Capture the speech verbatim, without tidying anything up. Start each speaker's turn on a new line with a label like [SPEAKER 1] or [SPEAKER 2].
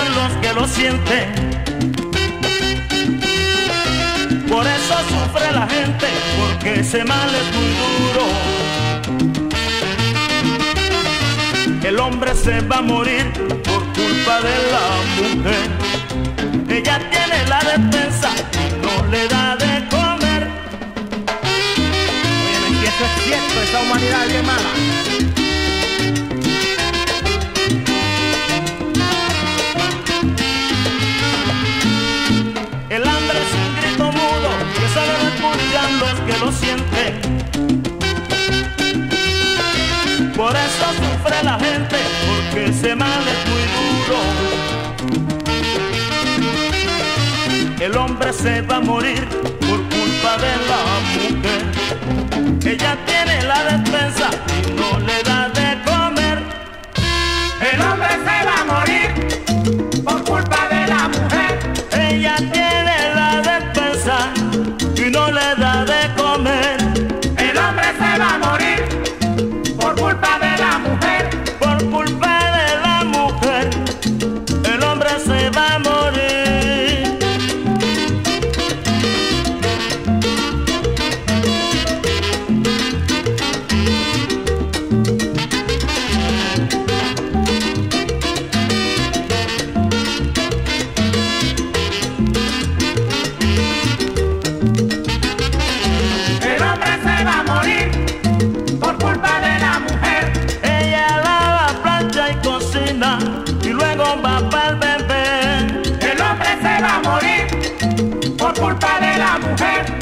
[SPEAKER 1] escuchan los que lo sienten. Por eso sufre la gente, porque ese mal es muy duro. El hombre se va a morir por culpa de la mujer. Ella tiene la defensa y no le da de comer.
[SPEAKER 2] Oye, que eso es cierto, esa humanidad es bien mala.
[SPEAKER 1] El hambre es un grito mudo que solo lo escuchan los que lo sienten. Por eso sufre la gente, porque ese mal es muy duro. El hombre se va a morir por culpa de la mujer. Ella tiene la defensa y no le da de comer.
[SPEAKER 3] El hombre se va a morir por culpa de la mujer.
[SPEAKER 1] Ella tiene la defensa y no le da de comer.
[SPEAKER 3] El hombre se va a morir por culpa de la mujer.
[SPEAKER 1] Por culpa de la mujer, el hombre se va a morir.
[SPEAKER 3] El hombre se va a morir por culpa de la mujer.
[SPEAKER 1] Ella lava, plancha y cocina y luego va para el bebé.
[SPEAKER 3] El hombre se va a morir por culpa de la mujer.